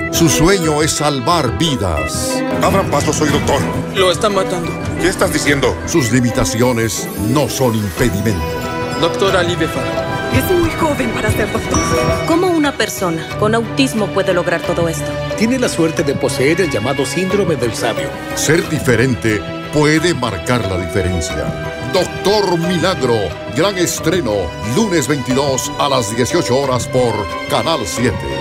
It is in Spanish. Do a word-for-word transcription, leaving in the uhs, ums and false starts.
Su sueño es salvar vidas. Abran paso, soy doctor. Lo están matando. ¿Qué estás diciendo? Sus limitaciones no son impedimento. Doctor Ali Befar. Es muy joven para ser doctor. ¿Cómo una persona con autismo puede lograr todo esto? Tiene la suerte de poseer el llamado síndrome del sabio. Ser diferente puede marcar la diferencia. Doctor Milagro, gran estreno, lunes veintidós a las dieciocho horas por Canal siete.